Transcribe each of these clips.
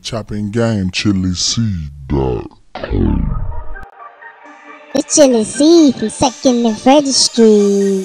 Chopping Game, Chili C, dog. It's Chili C from 2nd and Frederick Street.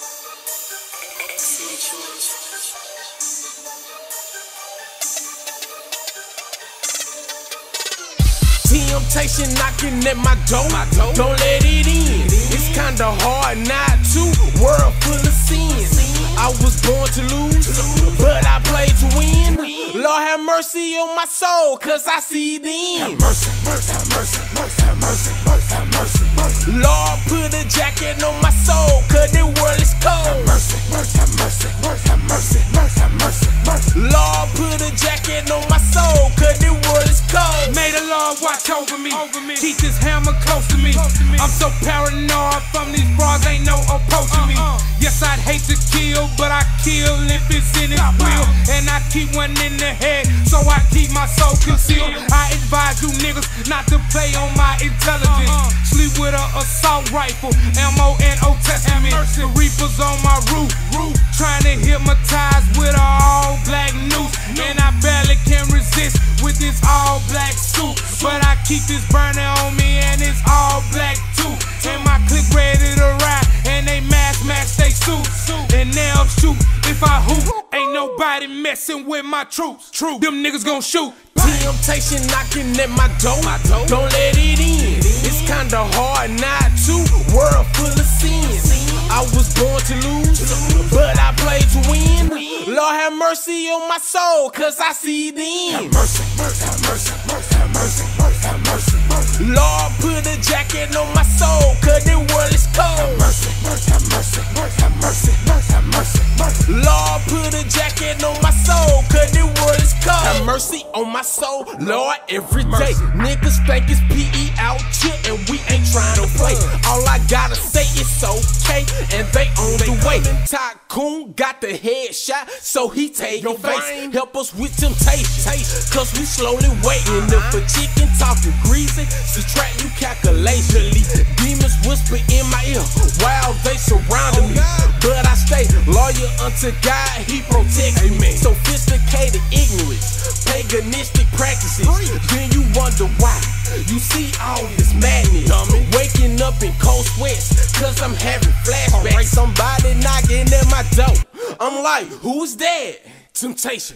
Temptation knocking at my door. Don't let it in. It's kinda hard not to. World full of sins. I was born to lose, but I played to win. Lord have mercy on my soul, cause I see the end. Have mercy, mercy, have mercy, mercy, have mercy, mercy, have mercy, mercy. Lord put a jacket on my soul, cause the world is cold. Have mercy, mercy, have mercy, mercy, have mercy, mercy, have mercy, mercy. Lord put a jacket on my soul, cause the world is cold. May the Lord watch over me. Keep this hammer close to me. I'm so paranoid from these bras, ain't no approaching me. Yes, I'd hate to kill, but I kill if it's in His will. And I keep one in the head, so I keep my soul concealed. I advise you niggas not to play on my intelligence. Sleep with an assault rifle, ammo and Old Testament. The reapers on my roof, trying to hypnotize with an all-black noose. And I barely can resist with this all-black suit. But I keep this burner on me and it's all black too. And my clique ready to ride, and they mask match they suits. And they'll shoot if I hoop. Ain't nobody messing with my troops. Them niggas gon' shoot. Temptation knocking at my door. Don't let it in. It's kinda hard not to. World full of sins. I was born to lose, but I played to win. Lord have mercy on my soul, cause I see the end. Have mercy, mercy, have mercy, mercy, have mercy, mercy, have mercy, mercy. Lord put a jacket on my soul, cause the world is cold. Have mercy, mercy, have mercy, mercy, have mercy, mercy, have mercy, mercy. Lord put a jacket on my soul, cause the world is cold. Have mercy on my soul, Lord, every day. Niggas think it's PE out here, and we ain't trying to play. All I gotta say is okay, and they on the way. Tycoon got the headshot, so he take your face. Help us with temptation, cause we slowly waiting. If a chicken talking greasy, subtract you calculation. Demons whisper in my ear while they surrounding me, but I stay loyal unto God, He protects me. Sophisticated ignorance, paganistic practices. Then you wonder why you see all this madness. Waking up in cold sweats, cause I'm having flashbacks. Somebody knocking at my door, I'm like, who's that? Temptation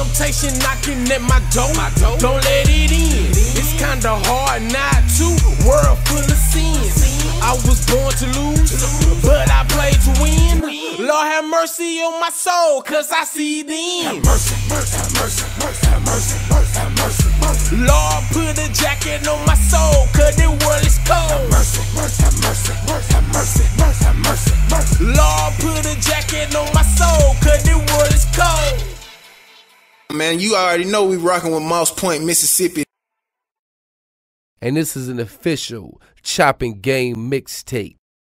knocking at my door. Don't let it in. It's kinda hard not to. World full of sins. I was born to lose, but I played to win. Lord have mercy on my soul, cause I see the end. Have mercy, mercy, have mercy, mercy, have mercy, mercy, have mercy, mercy. Lord put a jacket on my soul, cause the world is cold. Have mercy, mercy, have mercy, mercy, have mercy, mercy, have mercy, mercy. Lord put a jacket on my soul, cause the world is cold. Man, you already know we rocking with Moss Point, Mississippi. And this is an official Chopping Game mixtape.